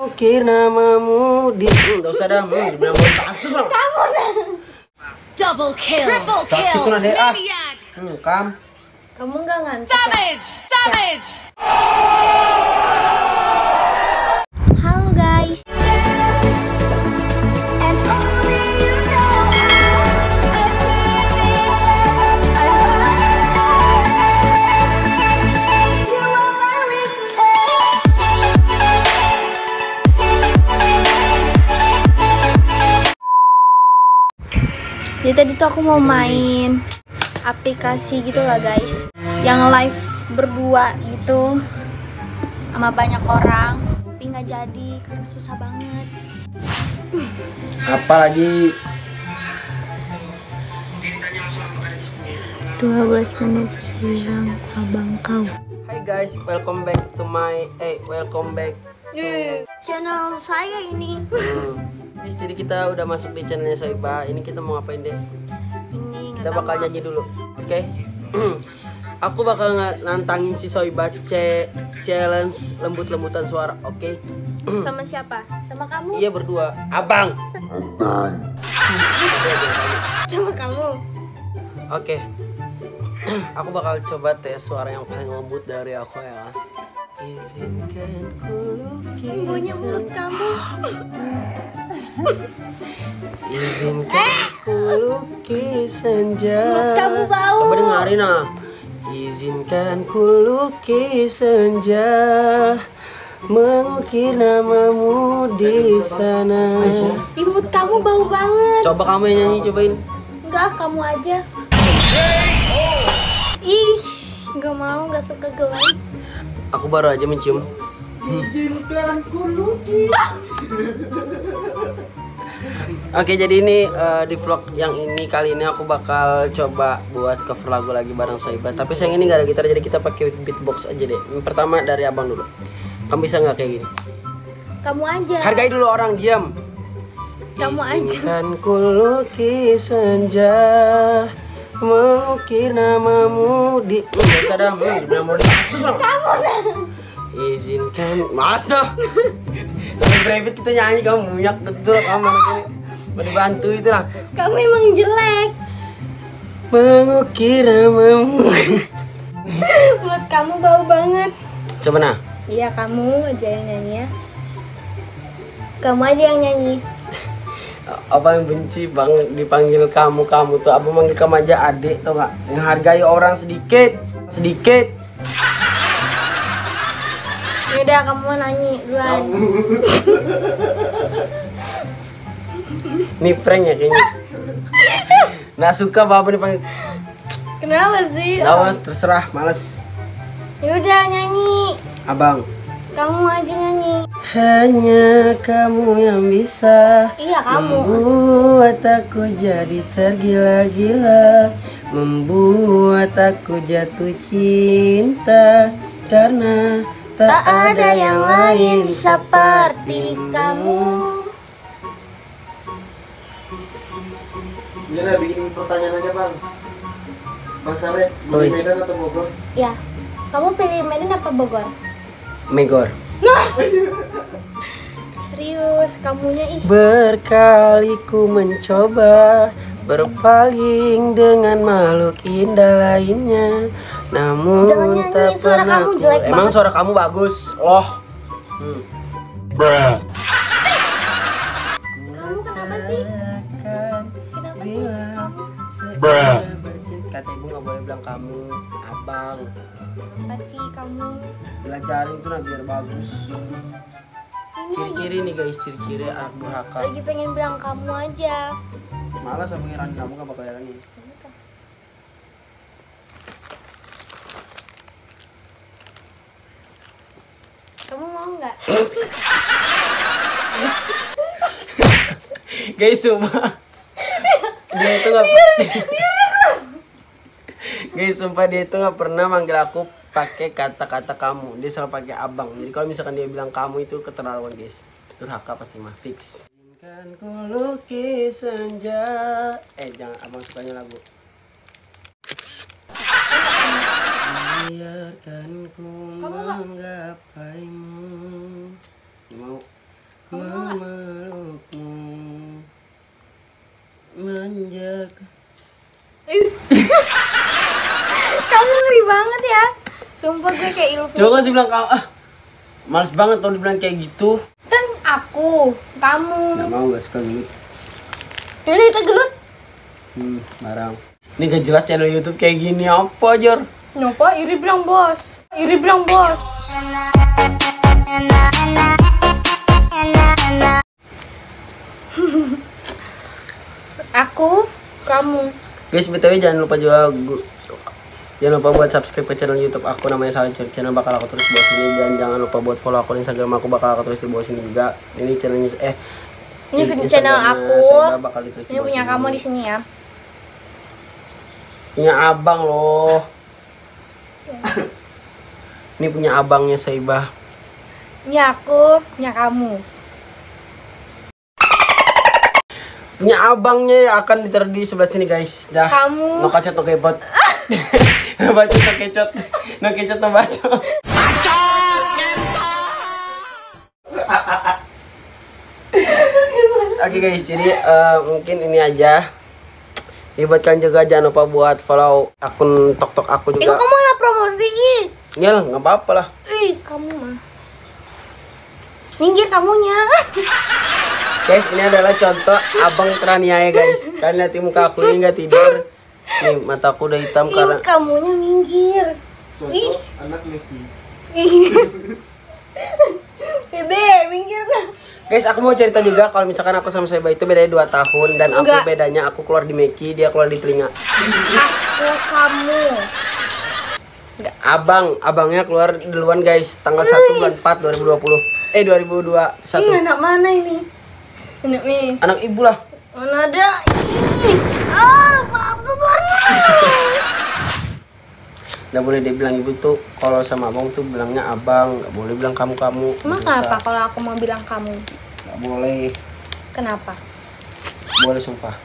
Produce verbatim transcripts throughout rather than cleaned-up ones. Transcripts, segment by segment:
Oke, namamu di enggak usah dah, mau dibilang mau bantu bro. Kamu double kill, triple Sakit kill, tuh nade ah. maniac. Hmm, kam. Kamu nggak ngantuk? Savage, savage. Halo guys. And only you know everything I must say. You are my weakness. Jadi tadi tuh aku mau main aplikasi gitu lah guys, yang live berdua gitu sama banyak orang, tapi nggak jadi karena susah banget. Apalagi dua belas menit bilang abang kau. Hai guys, welcome back to my eh welcome back to Channel saya ini. hmm. Guys, jadi kita udah masuk di channelnya Soiba. Ini kita mau ngapain deh? Ini Kita nggak bakal tahu. nyanyi dulu, oke? Okay? Aku bakal nantangin si Soiba C challenge lembut-lembutan suara, oke? Okay? Sama siapa? Sama kamu? Iya berdua, abang. Sama kamu. Oke, aku bakal coba tes suara yang paling lembut dari aku ya. Izinkan ku lukis. Bunyi mulut kamu. Izinkan ku lukis senja. Mulut kamu bau. Coba dengerin ah. Izinkan ku lukis senja, mengukir namamu di sana. Ih, mulut kamu bau banget. Coba kamu yang nyanyi, cobain. Enggak, kamu aja. Ih, nggak mau, nggak suka gelap. Aku baru aja mencium. Izinkan ku lukis. Oke, jadi ini uh, di vlog yang ini kali ini aku bakal coba buat cover lagu lagi bareng Soiba. Tapi sayang ini gak ada gitar, jadi kita pakai beatbox aja deh. Yang pertama dari abang dulu. Kamu bisa nggak kayak gini? Kamu aja. Hargai dulu orang, diam. Kamu aja. Izinkan ku lukis senja, mengukir namamu di enggak usah dah, mau dibilang mau dibantu bro. Kamu Izinkan, mas dah. Sampai private kita nyanyi, kamu munyak betul kamu ini. Mau dibantu itu lah. Kamu emang jelek. Mengukir namamu. Mulut kamu bau banget. Coba nah. Iya, kamu aja yang nyanyi ya. Kamu aja yang nyanyi. Apa yang benci banget dipanggil kamu kamu tuh, abang manggil kamu aja adik tau gak? Yang hargai orang sedikit sedikit. Yaudah, kamu nyanyi duluan. Ini prank ya kayaknya. Nggak suka bapak dipanggil. Kenapa sih? Nah, terserah, males. Yaudah, nyanyi. Abang. Kamu aja nyanyi. Hanya kamu yang bisa Iya, kamu. membuat aku jadi tergila-gila, membuat aku jatuh cinta karena tak, Tak ada yang lain seperti kamu. Ini lah bikin pertanyaan aja bang. Bang Saleh, Oi. di Medan atau Bogor? Ya, kamu pilih Medan apa Bogor? Megor. Serius, kamunya ih. Berkali ku mencoba berpaling dengan makhluk indah lainnya, namun Jangan nyanyi, tak suara pernah kamu ku- jelek Emang banget. suara kamu bagus loh. Hmm. Kamu kenapa sih? Akan Kenapa sih? bilang Bruh. bercinta. Kata ibu nggak boleh bilang kamu, abang. Kenapa sih kamu? Belajarin tuh nah biar bagus. Ini lagi, Ciri-ciri nih guys, ciri-ciri anak durhaka. lagi pengen bilang kamu aja. Malas sama ngiran kamu gak bakal nih. Kamu mau nggak? Guys, sumpah dia itu nggak guys sumpah dia itu nggak pernah manggil aku pakai kata-kata kamu, dia selalu pakai abang. Jadi kalau misalkan dia bilang kamu itu keterlaluan guys, durhaka pasti mah fix. Izinkan ku lukis senja, eh jangan, abang sukanya lagu. Biarkan ku Kamu nggak- menggapaimu. Mau memelukmu, menjaga. Kamu ngeri banget ya. Sumpah gue kayak ilfil. Coba sih bilang kamu ah, males banget kalau dibilang kayak gitu. Kan aku, kamu. Nggak mau, nggak suka gelut. Yaudah kita gelut. Hmm, barang. Ini gak jelas channel YouTube kayak gini apa, Jor? Nyapa, Iri bilang bos. Iri bilang bos. Aku, kamu. Guys, B T W jangan lupa juga gu- jangan lupa buat subscribe ke channel YouTube aku, namanya Saleh Cur. Channel bakal aku tulis di bawah sini, dan jangan lupa buat follow akun Instagram aku, bakal aku tulis di bawah sini juga. Ini channelnya eh Ini in- channel Instagramnya aku. Saiba bakal ditulis di Ini bawah punya sini. kamu di sini ya. Punya abang loh. Ini punya abangnya Saiba. Ini aku, punya kamu. Punya abangnya akan ditaruh di sebelah sini, guys. Dah. Kamu. No kacot, no kepot. No bacot, no kecot. No kecot, no bacot. Oke guys, jadi eh, mungkin ini aja. Ini buat kalian juga jangan lupa buat follow akun tok-tok aku Ih, kok juga. kamu malah promosi? Ih, Iya lah, nggak apa-apa lah. Ih, kamu mah. Minggir kamunya. Guys, ini adalah contoh abang teraniaya guys. Kalian lihat muka aku ini nggak tidur. Nih, mataku udah hitam Ih, karena kamunya minggir. Contoh anak Lesti. Ih. Bebe, minggir lah. guys, aku mau cerita juga kalau misalkan aku sama Saiba itu bedanya dua tahun, dan aku Enggak. bedanya aku keluar di Meki, dia keluar di telinga. Aku kamu. Abang, abangnya keluar duluan guys, tanggal satu bulan empat dua ribu dua puluh. Eh dua ribu dua puluh satu. Ini anak mana ini? Anak nih. Anak ibu lah. Mana ada? Ih. Ah, apa Nggak boleh dia bilang ibu tuh, kalau sama abang tuh bilangnya abang, nggak boleh bilang kamu kamu. Emang kenapa kalau aku mau bilang kamu? Nggak boleh, Kenapa? boleh sumpah.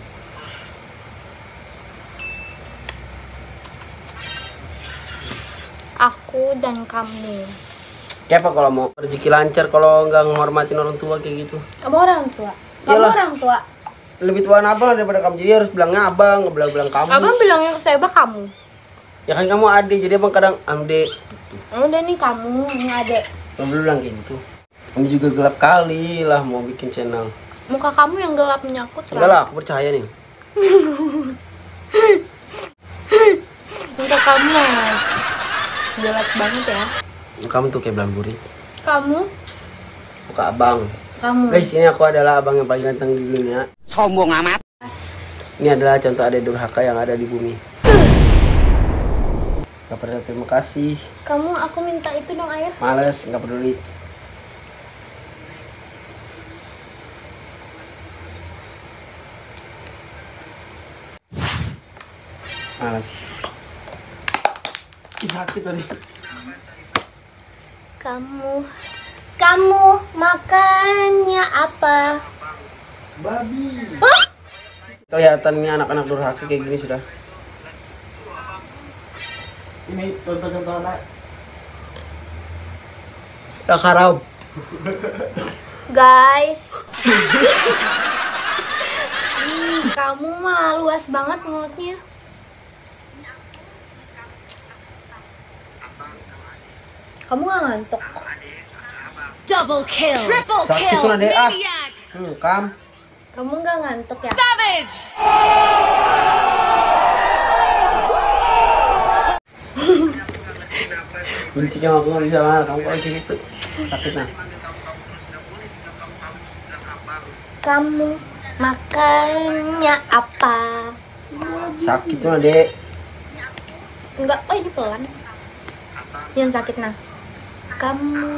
Aku dan kamu. Kayak apa kalau mau rezeki lancar kalau nggak menghormatin orang tua kayak gitu? Kamu orang tua. Kamu Iyalah. orang tua. Lebih tua abang lah daripada kamu, jadi harus bilangnya abang, nggak bilang bilang kamu. Abang bilangnya ke saya kamu. Ya kan kamu adik, jadi abang kadang amde. Udah nih kamu, ini adek. Nggak boleh bilang kayak gitu. Ini juga gelap kali lah mau bikin channel. Muka kamu yang gelap menyakut Enggak lah, aku percaya nih. Muka kamu gelap banget ya. Kamu tuh kayak belang burit. Kamu, Muka abang. kamu. Guys, ini aku adalah abang yang paling ganteng di dunia. Sombong amat. Ini adalah contoh adek durhaka yang ada di bumi. Gak perlu terima kasih. Kamu, aku minta itu dong air. Males, nggak peduli. Males. Ih, sakit tadi. Kamu, kamu makannya apa? Babi. Kelihatannya anak-anak durhaka kayak gini sudah. Ini contoh-contoh anak. Udah karau. Guys. Ih, kamu mah luas banget mulutnya. Kamu gak ngantuk? Double kill. Triple Sakit kill. tuh, Adek, ah. Maniac. Hmm, kam. Kamu gak ngantuk ya? Savage. Benci sama aku nggak bisa marah. Kamu kalau kayak gitu sakit nah. Kamu makannya apa? Sakit tuh dek. Enggak, oh ini pelan. Jangan sakit nah. Kamu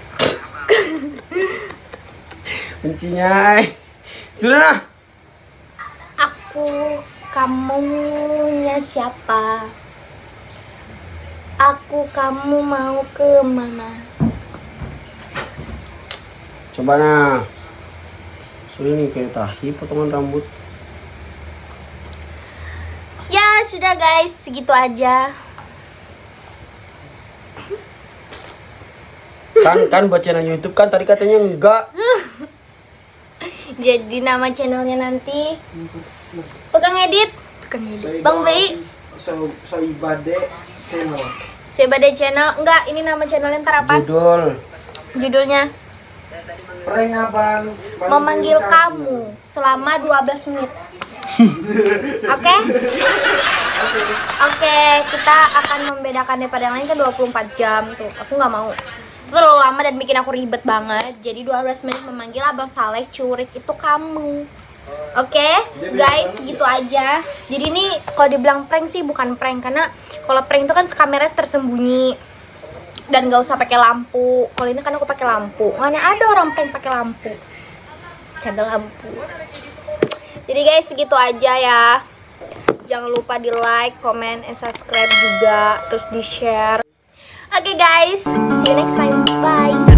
Bencinya. Sudah nah. Aku kamunya siapa? Aku kamu mau ke mana? Coba nah. Sudah nih kayak tahi potongan rambut. Ya sudah guys, segitu aja. Kan kan buat channel YouTube kan tadi katanya enggak. Jadi nama channelnya nanti tukang edit, tukang edit. Bang Bi, So so ibade channel. Sebade channel. Enggak, ini nama channelnya ntar apa? Judul. Judulnya Prank abang memanggil kamu selama dua belas menit. Oke? Oke, kita akan membedakan daripada yang lain kan dua puluh empat jam tuh. Aku nggak mau. Itu terlalu lama dan bikin aku ribet banget. Jadi dua belas menit memanggil Abang Saleh curik itu kamu. Oke, guys, gitu aja. Jadi ini kalau dibilang prank sih bukan prank, karena kalau prank itu kan kameranya tersembunyi dan nggak usah pakai lampu. Kalau ini kan aku pakai lampu. Mana ada orang prank pakai lampu? Ada lampu. Jadi guys, segitu aja ya. Jangan lupa di like, comment, and subscribe juga, terus di share. Oke guys, see you next time. Bye.